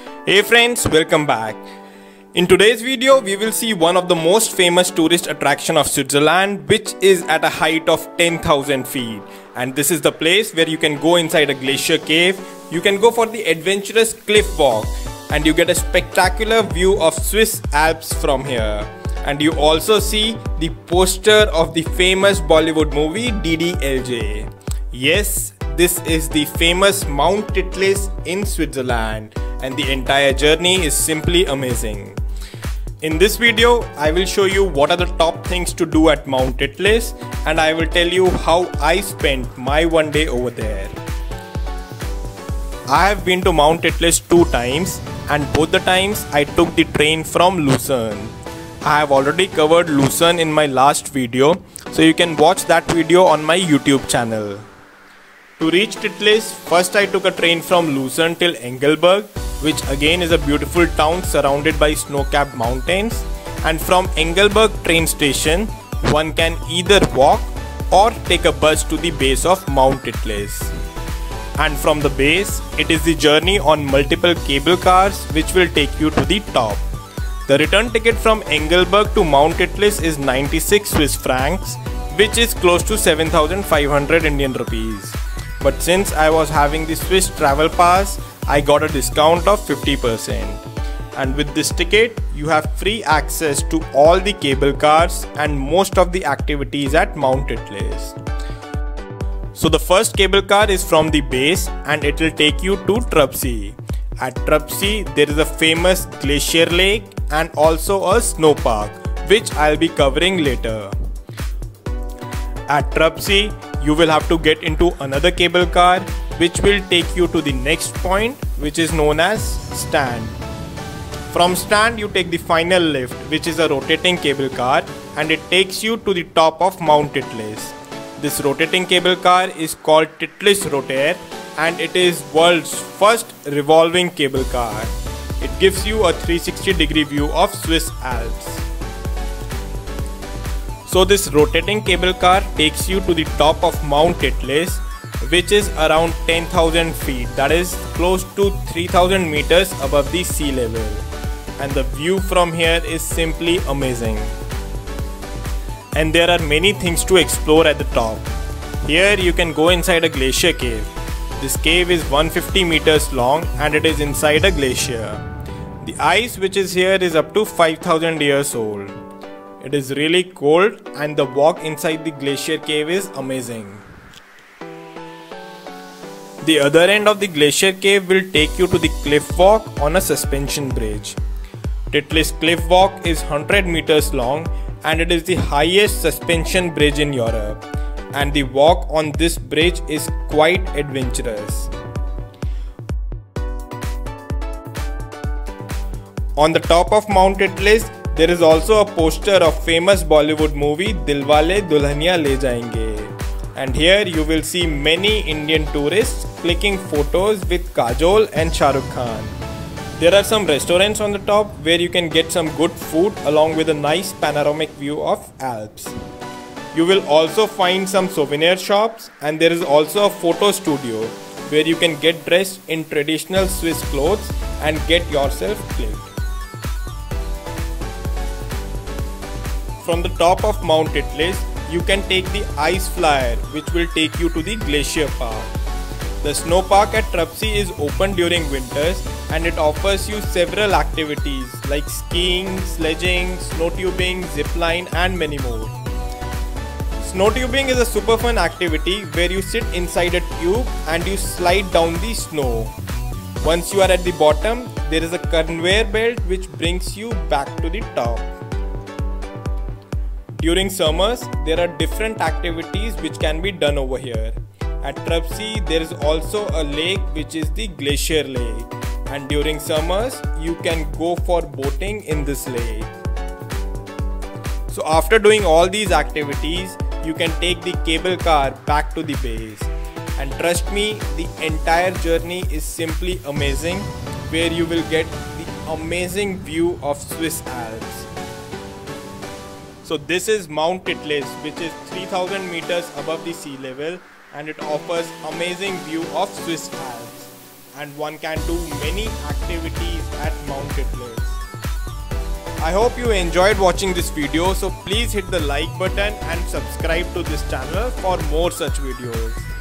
Hey friends, welcome back. In today's video, we will see one of the most famous tourist attraction of Switzerland, which is at a height of 10,000 feet. And this is the place where you can go inside a glacier cave, you can go for the adventurous cliff walk, and you get a spectacular view of Swiss Alps from here. And you also see the poster of the famous Bollywood movie DDLJ. Yes, this is the famous Mount Titlis in Switzerland, and the entire journey is simply amazing. In this video, I will show you what are the top things to do at Mount Titlis, and I will tell you how I spent my one day over there. I have been to Mount Titlis 2 times, and both the times I took the train from Lucerne. I have already covered Lucerne in my last video, so you can watch that video on my YouTube channel. To reach Titlis, first I took a train from Lucerne till Engelberg, which again is a beautiful town surrounded by snow-capped mountains, and from Engelberg train station, one can either walk or take a bus to the base of Mount Titlis. And from the base, it is the journey on multiple cable cars which will take you to the top. The return ticket from Engelberg to Mount Titlis is 96 Swiss francs, which is close to 7,500 Indian rupees. But since I was having the Swiss travel pass, I got a discount of 50%. And with this ticket, you have free access to all the cable cars and most of the activities at Mount Titlis. So the first cable car is from the base and it will take you to Trubsee. At Trubsee, there is a famous glacier lake and also a snow park, which I'll be covering later. At Trubsee, you will have to get into another cable car, which will take you to the next point, which is known as Stand. From Stand, you take the final lift, which is a rotating cable car, and it takes you to the top of Mount Titlis. This rotating cable car is called Titlis Rotair, and it is world's first revolving cable car. It gives you a 360-degree view of Swiss Alps. So this rotating cable car takes you to the top of Mount Titlis, which is around 10,000 feet, that is close to 3,000 meters above the sea level. And the view from here is simply amazing. And there are many things to explore at the top. Here you can go inside a glacier cave. This cave is 150 meters long and it is inside a glacier. The ice which is here is up to 5,000 years old. It is really cold and the walk inside the glacier cave is amazing. The other end of the glacier cave will take you to the cliff walk on a suspension bridge. Titlis Cliff Walk is 100 meters long and it is the highest suspension bridge in Europe. And the walk on this bridge is quite adventurous. On the top of Mount Titlis, there is also a poster of famous Bollywood movie Dilwale Dulhania Le Jayenge. And here you will see many Indian tourists clicking photos with Kajol and Shah Rukh Khan. There are some restaurants on the top where you can get some good food along with a nice panoramic view of Alps. You will also find some souvenir shops, and there is also a photo studio where you can get dressed in traditional Swiss clothes and get yourself clipped. From the top of Mount Titlis, you can take the ice flyer, which will take you to the glacier park. The snow park at Trubsee is open during winters and it offers you several activities like skiing, sledging, snow tubing, zipline and many more. Snow tubing is a super fun activity where you sit inside a tube and you slide down the snow. Once you are at the bottom, there is a conveyor belt which brings you back to the top. During summers, there are different activities which can be done over here. At Trubsee, there is also a lake which is the Glacier Lake. And during summers, you can go for boating in this lake. So after doing all these activities, you can take the cable car back to the base. And trust me, the entire journey is simply amazing, where you will get the amazing view of Swiss Alps. So this is Mount Titlis, which is 3,000 meters above the sea level, and it offers amazing view of Swiss Alps. and one can do many activities at Mount Kitlis. I hope you enjoyed watching this video, so please hit the like button and subscribe to this channel for more such videos.